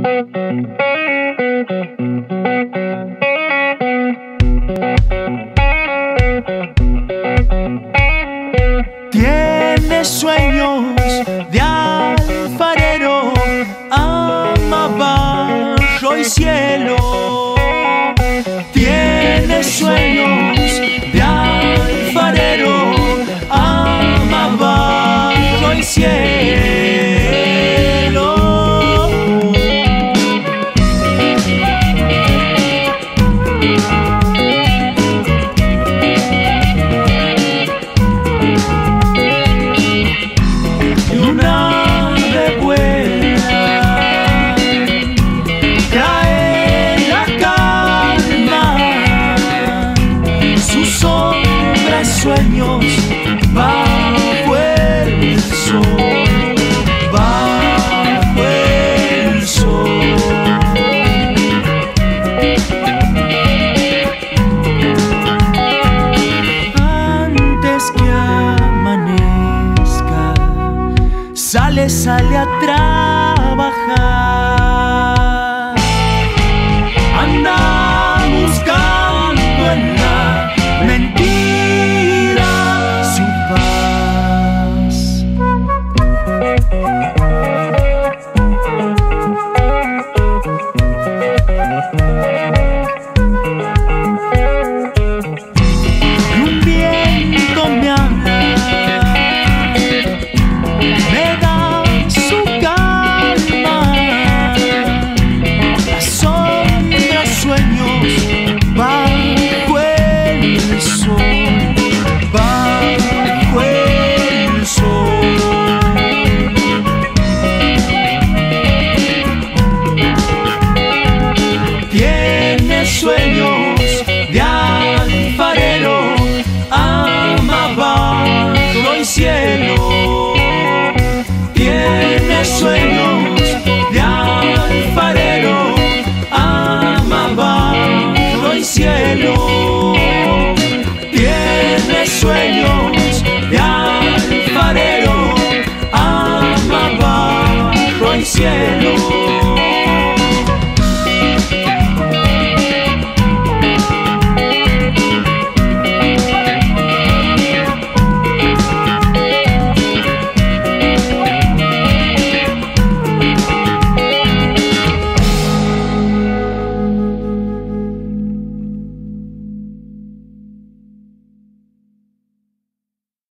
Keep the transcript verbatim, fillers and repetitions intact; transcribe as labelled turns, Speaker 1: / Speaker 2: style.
Speaker 1: Tiene sueños de alfarero, ama barro y cielo. Tiene sueños de alfarero, ama barro y cielo. Sueños bajo el sol, bajo el sol. Antes que amanezca, sale, sale a trabajar. Anda buscando en la mentira sueños de alfarero, ama barro y cielo. Tiene sueños